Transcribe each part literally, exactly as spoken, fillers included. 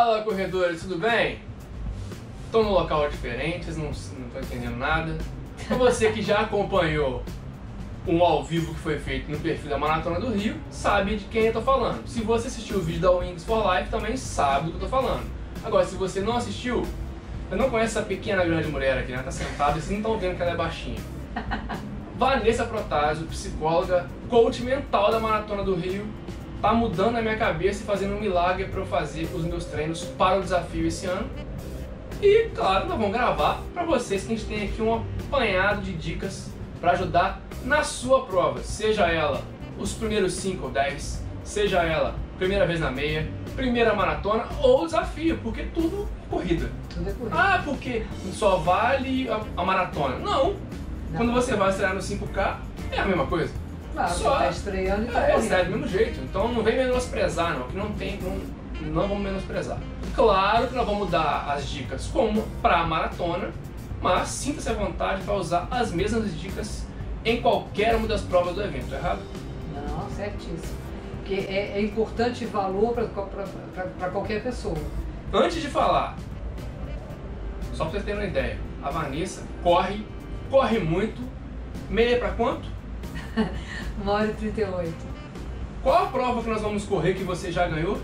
Fala, corredores, tudo bem? Estou num local diferente, vocês não estão entendendo nada. Para você que já acompanhou um ao vivo que foi feito no perfil da Maratona do Rio, sabe de quem eu estou falando. Se você assistiu o vídeo da Wings for Life, também sabe do que eu estou falando. Agora, se você não assistiu, eu não conhece essa pequena grande mulher aqui, né? Tá sentada e vocês não estão vendo que ela é baixinha. Vanessa Protásio, psicóloga, coach mental da Maratona do Rio, tá mudando a minha cabeça e fazendo um milagre para eu fazer os meus treinos para o desafio esse ano. E claro, nós vamos gravar para vocês que a gente tem aqui um apanhado de dicas para ajudar na sua prova, seja ela os primeiros cinco ou dez, seja ela primeira vez na meia, primeira maratona ou desafio, porque tudo é corrida. Tudo é corrida. Ah, porque só vale a, a maratona. Não. Não. Quando você vai estrear no cinco K, é a mesma coisa. Claro, só você tá estreando e tá é, correndo. é do mesmo jeito. Então não vem menosprezar, não, que não tem, não, não vamos menosprezar. Claro que nós vamos dar as dicas como para a maratona, mas sinta-se à vontade para usar as mesmas dicas em qualquer uma das provas do evento, errado? Não, certíssimo. Porque é, é importante valor para qualquer pessoa. Antes de falar, só para vocês terem uma ideia, a Vanessa corre, corre muito, meia para quanto? uma hora e trinta e oito. Qual a prova que nós vamos correr que você já ganhou?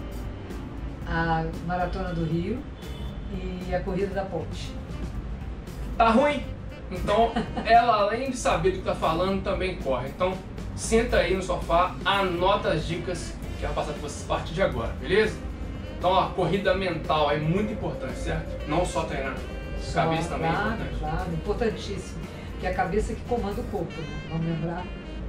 A Maratona do Rio e a Corrida da Ponte. Tá ruim? Então, ela além de saber do que tá falando, também corre. Então, senta aí no sofá, anota as dicas que vai passar para vocês a partir de agora, beleza? Então, a corrida mental é muito importante, certo? Não só treinar. Só, Cabeça também claro, é importante. Claro, importantíssimo. Porque é a cabeça que comanda o corpo, né? Vamos lembrar?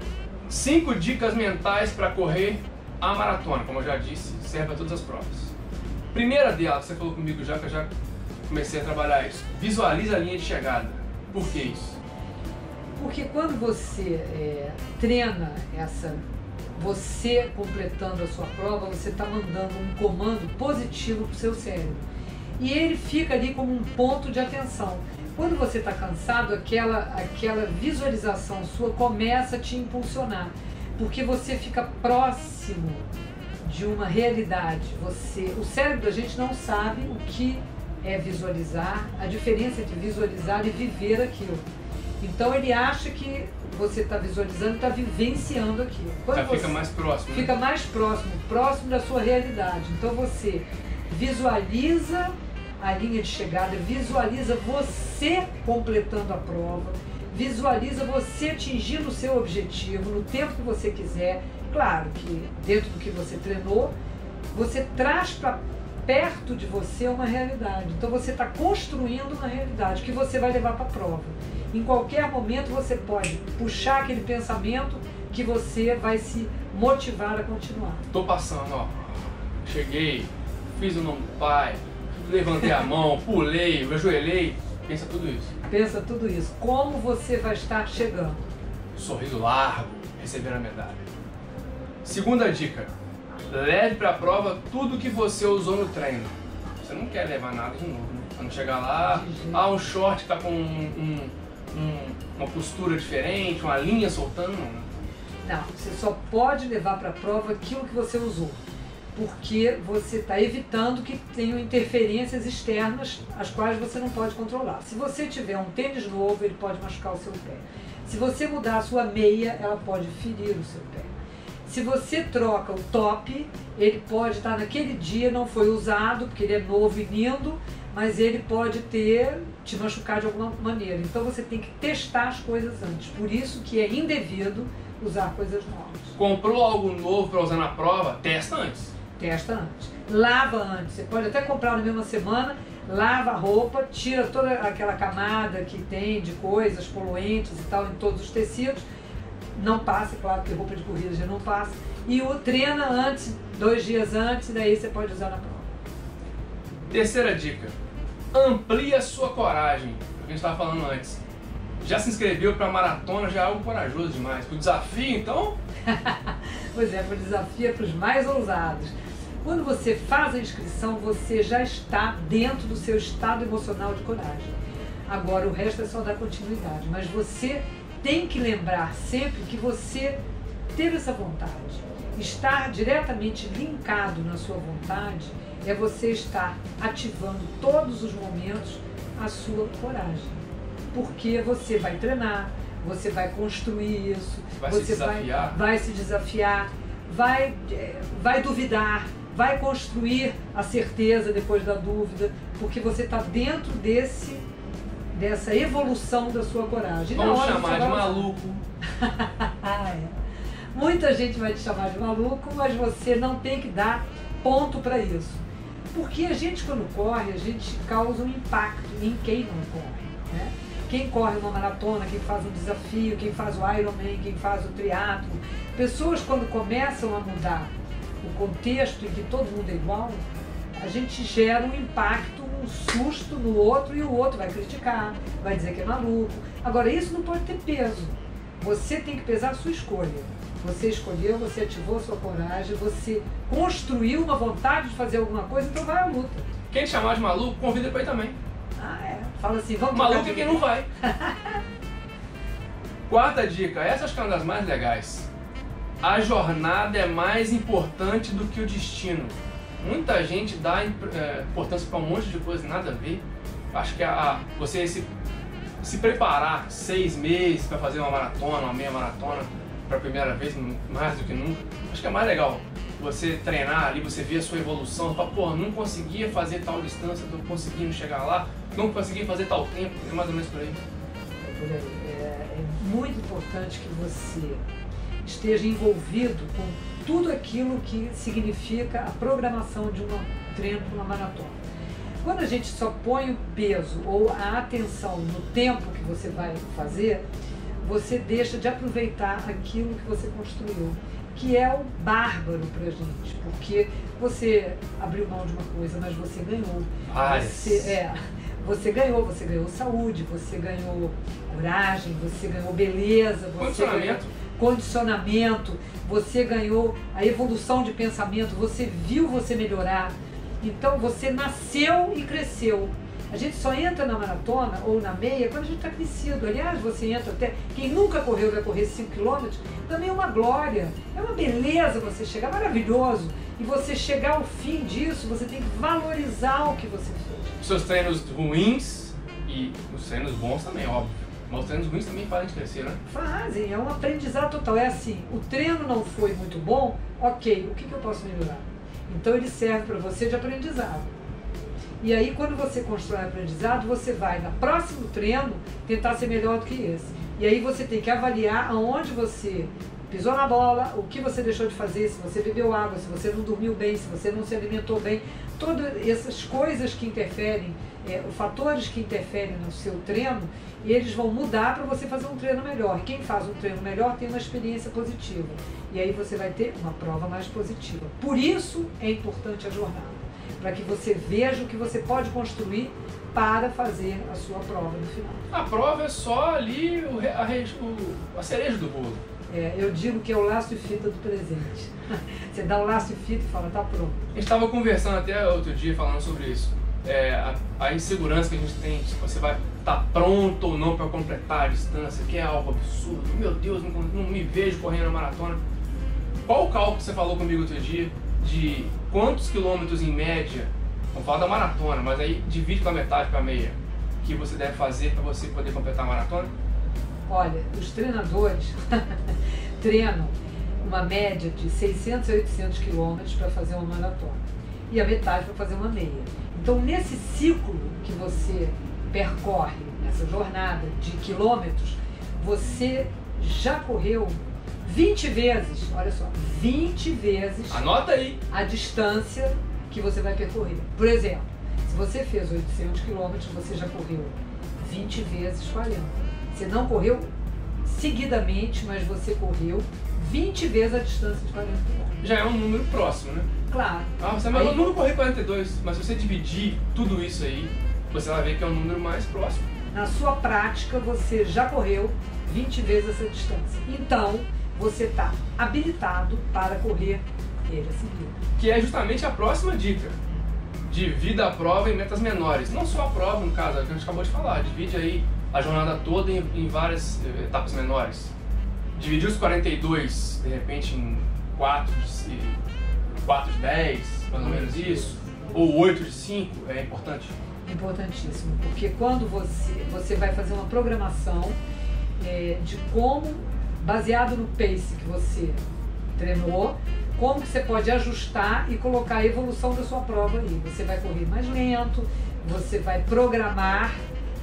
Cinco dicas mentais para correr a maratona, como eu já disse, serve para todas as provas. Primeira delas, você falou comigo já, que eu já comecei a trabalhar isso. Visualiza a linha de chegada. Por que isso? Porque quando você é, treina essa, você completando a sua prova, você está mandando um comando positivo para o seu cérebro. E ele fica ali como um ponto de atenção. Quando você está cansado, aquela, aquela visualização sua começa a te impulsionar. Porque você fica próximo de uma realidade. Você, o cérebro da gente não sabe o que é visualizar, a diferença entre visualizar e viver aquilo. Então ele acha que você está visualizando, está vivenciando aquilo. Quando Já você fica mais próximo. Fica né? mais próximo, próximo da sua realidade. Então você visualiza a linha de chegada, visualiza você completando a prova, visualiza você atingindo o seu objetivo no tempo que você quiser. Claro que dentro do que você treinou, você traz para perto de você uma realidade. Então você está construindo uma realidade que você vai levar para a prova. Em qualquer momento você pode puxar aquele pensamento que você vai se motivar a continuar. Tô passando, ó. Cheguei, fiz o nome do pai, levantei a mão, pulei, ajoelhei. Pensa tudo isso. Pensa tudo isso. Como você vai estar chegando? Sorriso largo, recebendo a medalha. Segunda dica. Leve para a prova tudo que você usou no treino. Você não quer levar nada de novo, né? Quando chegar lá, ah, um short que tá com um, um, um, uma postura diferente, uma linha soltando. Não, você só pode levar para a prova aquilo que você usou. Porque você está evitando que tenham interferências externas as quais você não pode controlar. Se você tiver um tênis novo, ele pode machucar o seu pé. Se você mudar a sua meia, ela pode ferir o seu pé. Se você troca o top, ele pode estar naquele dia, não foi usado, porque ele é novo e lindo, mas ele pode ter, te machucar de alguma maneira. Então você tem que testar as coisas antes. Por isso que é indevido usar coisas novas. Comprou algo novo para usar na prova? Testa antes. Testa antes. Lava antes. Você pode até comprar na mesma semana, lava a roupa, tira toda aquela camada que tem de coisas poluentes e tal em todos os tecidos. Não passa, claro que roupa de corrida já não passa. E o treina antes, dois dias antes, e daí você pode usar na prova. Terceira dica. Amplie a sua coragem. O que a gente estava falando antes. Já se inscreveu para a maratona, já é algo corajoso demais. Para o desafio, então? Pois é, para o desafio é para os mais ousados. Quando você faz a inscrição, você já está dentro do seu estado emocional de coragem. Agora, o resto é só dar continuidade. Mas você tem que lembrar sempre que você teve essa vontade. Estar diretamente linkado na sua vontade é você estar ativando todos os momentos a sua coragem. Porque você vai treinar, você vai construir isso, vai você se desafiar. Vai, vai se desafiar, vai, vai duvidar, vai construir a certeza depois da dúvida, porque você está dentro desse, dessa evolução da sua coragem. Vamos Na hora chamar de vai... maluco. é. Muita gente vai te chamar de maluco, mas você não tem que dar ponto para isso. Porque a gente, quando corre, a gente causa um impacto em quem não corre, né? Quem corre uma maratona, quem faz um desafio, quem faz o Ironman, quem faz o triatlo. Pessoas, quando começam a mudar o contexto em que todo mundo é igual, a gente gera um impacto, um susto no outro e o outro vai criticar, vai dizer que é maluco. Agora, isso não pode ter peso. Você tem que pesar a sua escolha. Você escolheu, você ativou a sua coragem, você construiu uma vontade de fazer alguma coisa, então vai à luta. Quem te chamar de maluco, convida pra ir também. Ah, é. Fala assim, vamos maluco é quem não vai. Quarta dica, essa acho que é uma das mais legais. A jornada é mais importante do que o destino. Muita gente dá é, importância para um monte de coisa, nada a ver. Acho que a, a, você se, se preparar seis meses para fazer uma maratona, uma meia maratona, para a primeira vez, mais do que nunca, acho que é mais legal. Você treinar ali, você ver a sua evolução, você fala, pô, não conseguia fazer tal distância, tô conseguindo chegar lá, não consegui fazer tal tempo, é mais ou menos por aí. É por aí. É, é muito importante que você esteja envolvido com tudo aquilo que significa a programação de um treino para uma maratona. Quando a gente só põe o peso ou a atenção no tempo que você vai fazer, você deixa de aproveitar aquilo que você construiu, que é o bárbaro pra gente, porque você abriu mão de uma coisa, mas você ganhou. Você, é, você ganhou, você ganhou saúde, você ganhou coragem, você ganhou beleza, você condicionamento. Ganhou condicionamento, você ganhou a evolução de pensamento, você viu você melhorar. Então você nasceu e cresceu. A gente só entra na maratona ou na meia quando a gente está crescido. Aliás, você entra até... Quem nunca correu vai correr cinco quilômetros, também é uma glória. É uma beleza você chegar, maravilhoso. E você chegar ao fim disso, você tem que valorizar o que você fez. Os seus treinos ruins e os treinos bons também, óbvio. Mas os treinos ruins também fazem de crescer, né? Fazem, é um aprendizado total. É assim, o treino não foi muito bom, ok, o que, que eu posso melhorar? Então ele serve para você de aprendizado. E aí, quando você constrói aprendizado, você vai, no próximo treino, tentar ser melhor do que esse. E aí você tem que avaliar aonde você pisou na bola, o que você deixou de fazer, se você bebeu água, se você não dormiu bem, se você não se alimentou bem. Todas essas coisas que interferem, é, os fatores que interferem no seu treino, eles vão mudar para você fazer um treino melhor. E quem faz um treino melhor tem uma experiência positiva. E aí você vai ter uma prova mais positiva. Por isso é importante a jornada. Para que você veja o que você pode construir para fazer a sua prova no final. A prova é só ali o, a, o, a cereja do bolo. É, eu digo que é o laço e fita do presente. Você dá o laço e fita e fala, tá pronto. A gente estava conversando até outro dia falando sobre isso. É, a, a insegurança que a gente tem, se você vai estar tá pronto ou não para completar a distância, que é algo absurdo. Meu Deus, não, não me vejo correndo a maratona. Qual o cálculo que você falou comigo outro dia de quantos quilômetros em média, vamos falar da maratona, mas aí divide pela metade para meia, que você deve fazer para você poder completar a maratona? Olha, os treinadores treinam uma média de seiscentos a oitocentos quilômetros para fazer uma maratona e a metade para fazer uma meia. Então, nesse ciclo que você percorre, nessa jornada de quilômetros, você já correu vinte vezes, olha só, vinte vezes Anota aí. a distância que você vai percorrer. Por exemplo, se você fez oitocentos quilômetros, você já correu vinte vezes quarenta. Você não correu seguidamente, mas você correu vinte vezes a distância de quarenta quilômetros. Já é um número próximo, né? Claro. Ah, você aí, eu nunca corri quarenta e dois, mas se você dividir tudo isso aí, você vai ver que é um número mais próximo. Na sua prática, você já correu vinte vezes essa distância. Então, você está habilitado para correr ele a seguir. Que é justamente a próxima dica. Divida a prova em metas menores. Não só a prova, no caso, que a gente acabou de falar. Divide aí a jornada toda em, em várias etapas menores. Dividir os quarenta e dois, de repente, em quatro de dez, mais ou menos isso. ou oito de cinco é importante? Importantíssimo, porque quando você, você vai fazer uma programação é, de como, baseado no pace que você treinou, como que você pode ajustar e colocar a evolução da sua prova ali. Você vai correr mais lento, você vai programar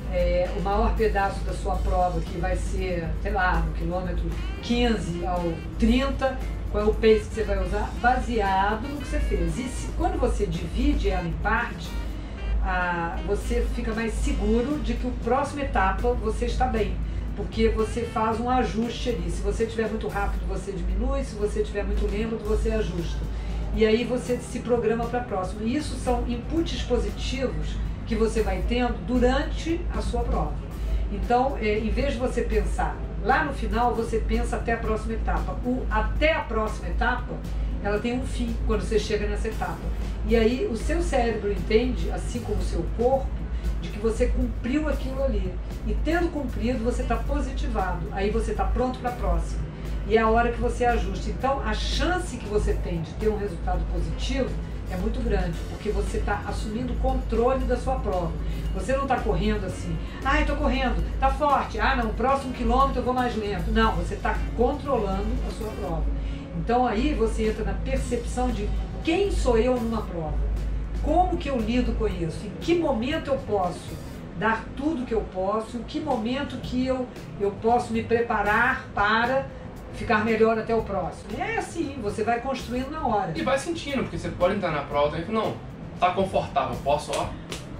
é, o maior pedaço da sua prova, que vai ser, sei lá, no quilômetro quinze ao trinta, qual é o pace que você vai usar, baseado no que você fez. E se, quando você divide ela em parte, ah, você fica mais seguro de que a próxima etapa você está bem, porque você faz um ajuste ali. Se você estiver muito rápido, você diminui, se você estiver muito lento, você ajusta. E aí você se programa para a próxima. E isso são inputs positivos que você vai tendo durante a sua prova. Então, é, em vez de você pensar lá no final, você pensa até a próxima etapa. O até a próxima etapa, ela tem um fim quando você chega nessa etapa. E aí o seu cérebro entende, assim como o seu corpo, de que você cumpriu aquilo ali. E tendo cumprido, você está positivado. Aí você está pronto para a próxima. E é a hora que você ajusta. Então, a chance que você tem de ter um resultado positivo é muito grande, porque você está assumindo o controle da sua prova. Você não está correndo assim, ah, eu estou correndo, está forte, ah, não, o próximo quilômetro eu vou mais lento. Não, você está controlando a sua prova. Então aí você entra na percepção de quem sou eu numa prova, como que eu lido com isso, em que momento eu posso dar tudo que eu posso, em que momento que eu, eu posso me preparar para ficar melhor até o próximo. É assim, você vai construindo na hora. E vai sentindo, porque você pode entrar na prova e falar, não, tá confortável, posso, ó.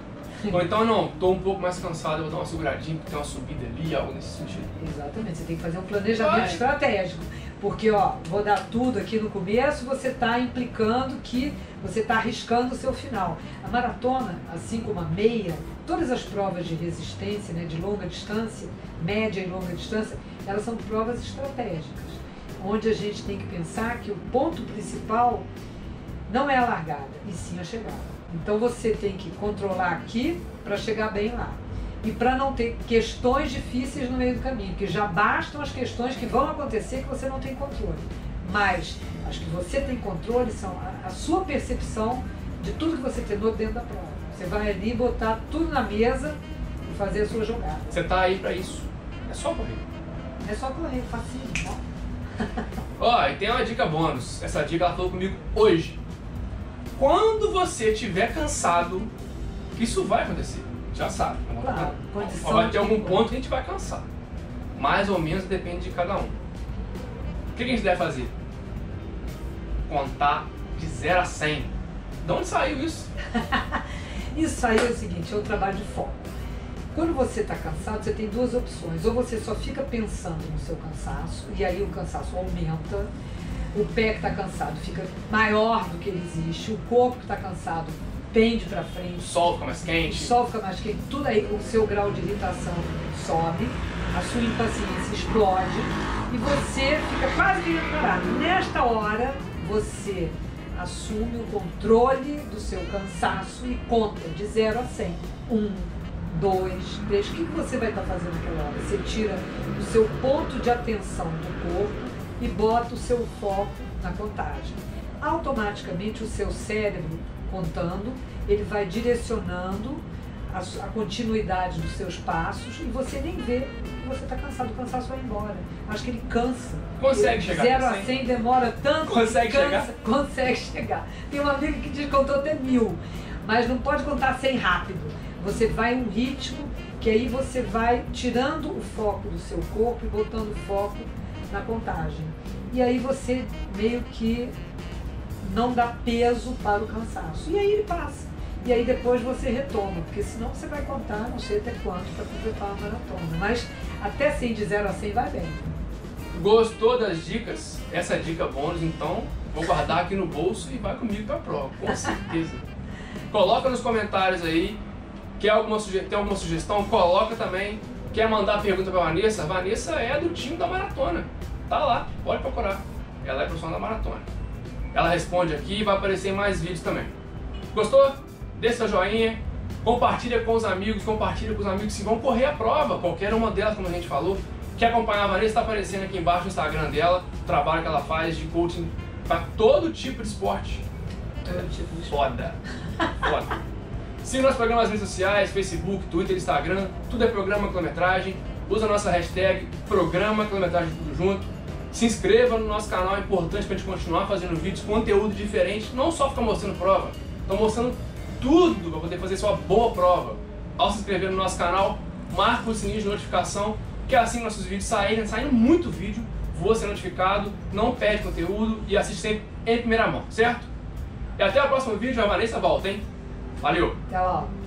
Ou então, não, tô um pouco mais cansado, eu vou dar uma seguradinha, porque tem uma subida ali, algo nesse sentido. Exatamente, você tem que fazer um planejamento vai. estratégico. Porque, ó, vou dar tudo aqui no começo, você está implicando que você está arriscando o seu final. A maratona, assim como a meia, todas as provas de resistência, né, de longa distância, média e longa distância, elas são provas estratégicas, onde a gente tem que pensar que o ponto principal não é a largada, e sim a chegada. Então você tem que controlar aqui para chegar bem lá. E para não ter questões difíceis no meio do caminho, porque já bastam as questões que vão acontecer que você não tem controle. Mas as que você tem controle são a, a sua percepção de tudo que você treinou dentro da prova. Você vai ali botar tudo na mesa e fazer a sua jogada. Você tá aí para isso. É só correr. É só correr, facinho, tá? Ó, e tem uma dica bônus. Essa dica ela falou comigo hoje. Quando você estiver cansado, isso vai acontecer. Já sabe. Claro, vai ter algum ponto que a gente vai cansar. Mais ou menos depende de cada um. O que a gente deve fazer? Contar de zero a cem. De onde saiu isso? Isso aí é o seguinte, é um trabalho de foco. Quando você está cansado, você tem duas opções. Ou você só fica pensando no seu cansaço, e aí o cansaço aumenta, o pé que está cansado fica maior do que ele existe, o corpo que está cansado pende para frente, o sol fica mais quente, o sol fica mais quente, tudo aí, o seu grau de irritação sobe, a sua impaciência explode e você fica quase que parado. Nesta hora, você assume o controle do seu cansaço e conta de zero a cem. Um, dois, três. O que você vai estar fazendo naquela hora? Você tira o seu ponto de atenção do corpo e bota o seu foco na contagem. Automaticamente o seu cérebro, contando, ele vai direcionando a, a continuidade dos seus passos e você nem vê que você está cansado, o cansaço vai embora. Acho que ele cansa. Consegue chegar. zero a cem demora tanto. Consegue cansa, chegar? Consegue chegar. Tem uma amiga que diz que contou até mil, mas não pode contar cem rápido. Você vai em um ritmo que aí você vai tirando o foco do seu corpo e botando o foco na contagem. E aí você meio que não dá peso para o cansaço. E aí ele passa. E aí depois você retoma, porque senão você vai contar não sei até quanto para completar a maratona. Mas até cem, de zero a cem vai bem. Gostou das dicas? Essa é a dica bônus, então vou guardar aqui no bolso e vai comigo para a prova, com certeza. Coloca nos comentários aí. Quer alguma suge... Tem alguma sugestão? Coloca também. Quer mandar pergunta para a Vanessa? A Vanessa é do time da maratona. Tá lá, pode procurar. Ela é profissional da maratona. Ela responde aqui e vai aparecer em mais vídeos também. Gostou? Deixa seu joinha, compartilha com os amigos, compartilha com os amigos que vão correr a prova, qualquer uma delas, como a gente falou. Quer acompanhar a Vanessa? Está aparecendo aqui embaixo o Instagram dela, o trabalho que ela faz de coaching para todo tipo de esporte. Todo tipo de Foda. Foda. Siga nosso programa nas redes sociais, Facebook, Twitter, Instagram, tudo é Programa Quilometragem. Usa a nossa hashtag Programa Quilometragem tudo junto. Se inscreva no nosso canal, é importante pra gente continuar fazendo vídeos, conteúdo diferente, não só ficar mostrando prova, estão mostrando tudo para poder fazer sua boa prova. Ao se inscrever no nosso canal, marca o sininho de notificação, que assim nossos vídeos saírem, saindo muito vídeo, você é notificado, não perde conteúdo e assiste sempre em primeira mão, certo? E até o próximo vídeo, a Vanessa volta, hein? Valeu! Até lá!